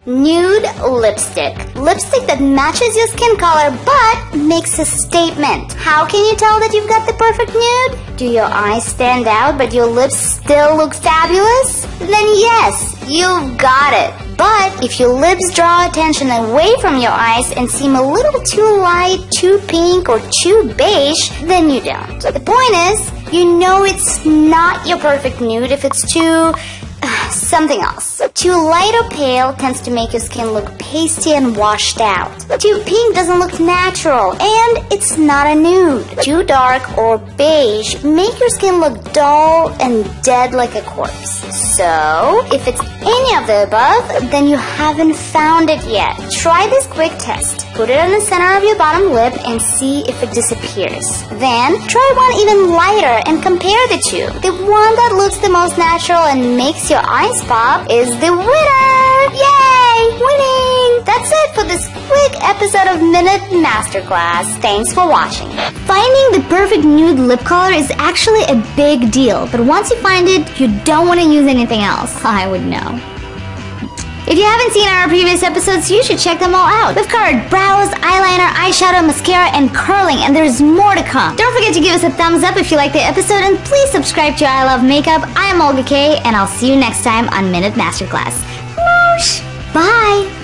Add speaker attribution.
Speaker 1: Nude lipstick. Lipstick that matches your skin color but makes a statement. How can you tell that you've got the perfect nude? Do your eyes stand out but your lips still look fabulous? Then yes, you've got it. But if your lips draw attention away from your eyes and seem a little too light, too pink, or too beige, then you don't. The point is, you know it's not your perfect nude if it's too... something else. Too light or pale tends to make your skin look pasty and washed out. Too pink doesn't look natural, and it's not a nude. Too dark or beige make your skin look dull and dead like a corpse. So, if it's any of the above, then you haven't found it yet. Try this quick test. Put it on the center of your bottom lip and see if it disappears. Then, try one even lighter and compare the two. The one that looks the most natural and makes your eyes pop is the winner! Yay! Winning! That's it for this quick episode of Minute Masterclass. Thanks for watching. Finding the perfect nude lip color is actually a big deal, but once you find it, you don't want to use anything else. I would know. If you haven't seen our previous episodes, you should check them all out. We've covered brows, eyeliner, eyeshadow, mascara, and curling, and there's more to come. Don't forget to give us a thumbs up if you like the episode, and please subscribe to I Love Makeup. I am Olga K, and I'll see you next time on Minute Masterclass. Bye!